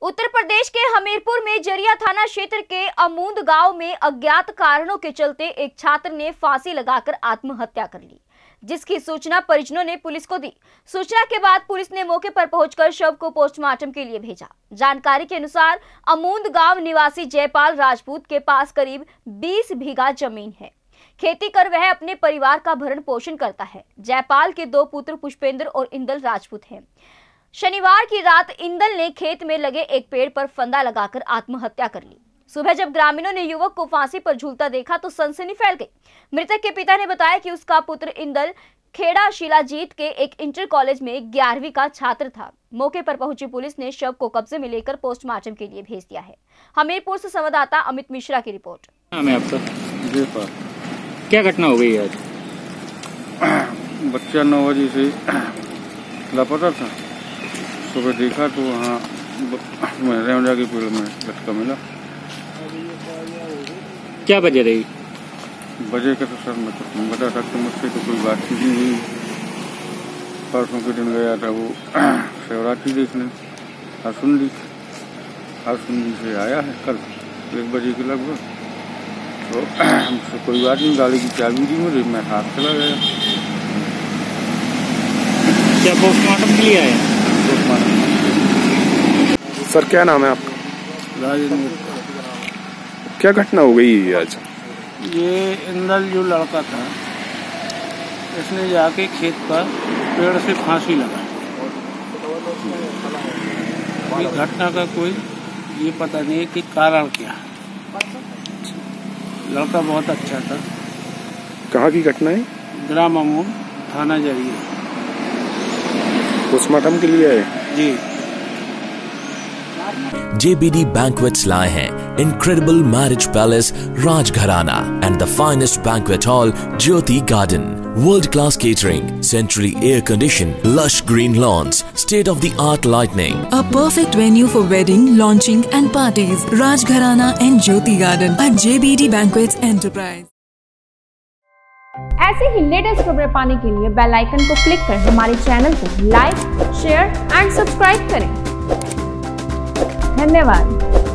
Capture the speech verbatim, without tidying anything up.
उत्तर प्रदेश के हमीरपुर में जरिया थाना क्षेत्र के अमूंद गांव में अज्ञात कारणों के चलते एक छात्र ने फांसी लगाकर आत्महत्या कर ली, जिसकी सूचना परिजनों ने पुलिस को दी। सूचना के बाद पुलिस ने मौके पर पहुंचकर शव को पोस्टमार्टम के लिए भेजा। जानकारी के अनुसार अमूंद गांव निवासी जयपाल राजपूत के पास करीब बीस बीघा जमीन है। खेती कर वह अपने परिवार का भरण पोषण करता है। जयपाल के दो पुत्र पुष्पेंद्र और इंदल राजपूत हैं। शनिवार की रात इंदल ने खेत में लगे एक पेड़ पर फंदा लगाकर आत्महत्या कर ली। सुबह जब ग्रामीणों ने युवक को फांसी पर झूलता देखा तो सनसनी फैल गई। मृतक के पिता ने बताया कि उसका पुत्र इंदल खेड़ा शिलाजीत के एक इंटर कॉलेज में ग्यारहवीं का छात्र था। मौके पर पहुंची पुलिस ने शव को कब्जे में लेकर पोस्टमार्टम के लिए भेज दिया है। हमीरपुर से संवाददाता अमित मिश्रा की रिपोर्ट। मैं आपका क्या घटना हो गई आज? बच्चा नौ बजे से लापता था। सुबह देखा तो वहाँ रेवंडा के पेड़ में लटका मिला। क्या वजह रही? वजह का तो सर मैं कुछ नहीं बता सकता, मुझसे तो कोई बातचीत नहीं हुई। परसों के दिन गया था वो शिवरात्रि देखने, आसुंदी आसुंदी से आया है कल एक बजे के लगभग। तो हमसे कोई बात नहीं, गाड़ी की चाबी दी मुझे, मैं हाथ चला गया। क्या पोस्टमार्टम के लिए आया? सर क्या नाम है आपका? राजेंद्र। क्या घटना हो गई है आज? ये इंदल जो लड़का था, इसने जाके खेत पर पेड़ से फांसी लगा। ये घटना का कोई ये पता नहीं है कि कारण क्या है। लड़का बहुत अच्छा था। कहाँ की घटना है? ग्राम अमूंद, थाना जरिया। पोस्टमार्टम के लिए आए? जी। J B D Banquets लाए हैं Incredible Marriage Palace Rajgharana and the finest banquet hall Jyoti Garden. World-class catering, centrally air-conditioned, lush green lawns, state-of-the-art lighting. A perfect venue for wedding, launching and parties. Rajgharana and Jyoti Garden at J B D Banquets Enterprise. ऐसे ही latest खबरें पाने के लिए bell icon को click कर हमारे channel को like, share and subscribe करें। धन्यवाद।